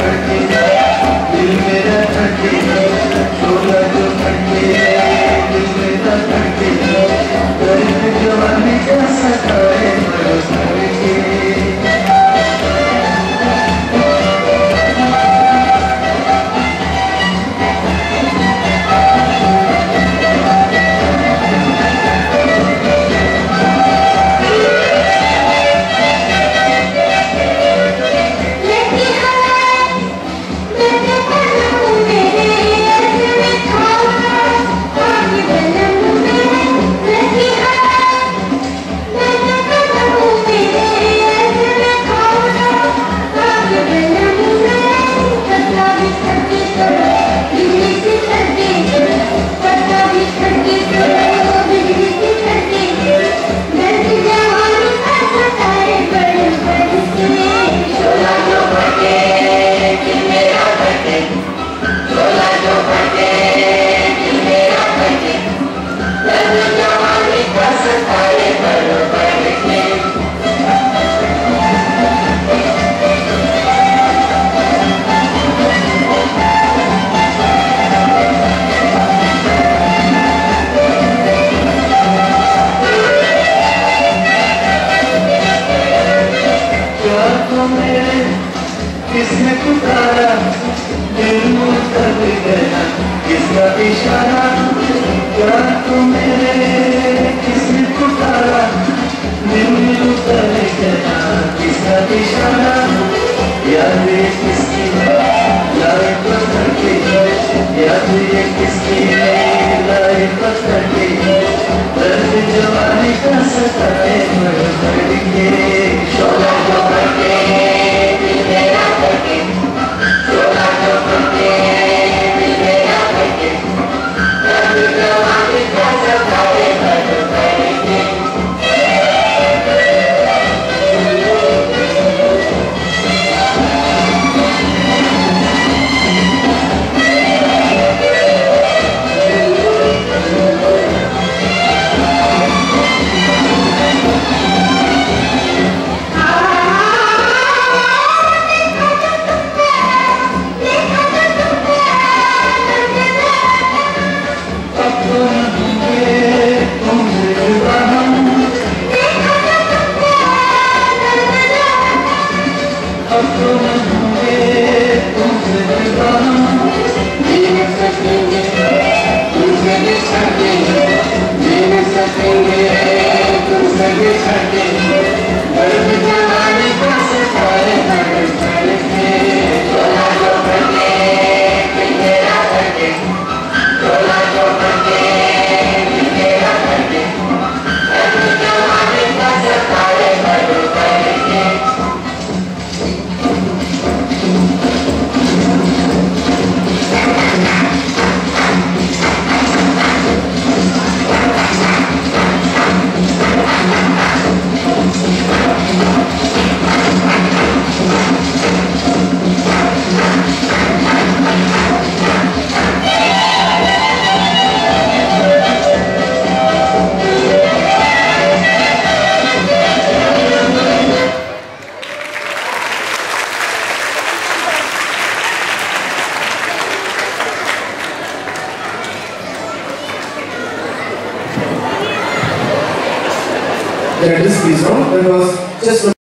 किसने पुकारा दिल मुकर गया किसका इशारा क्या तू मेरे किसने पुकारा दिल मुकर गया किसका इशारा याद ये किसकी लाइफ पत्थर की याद ये किसकी लाइफ पत्थर की दर्द जवानी का सताए मर मर के शोला जो बढ़के That is the song that was just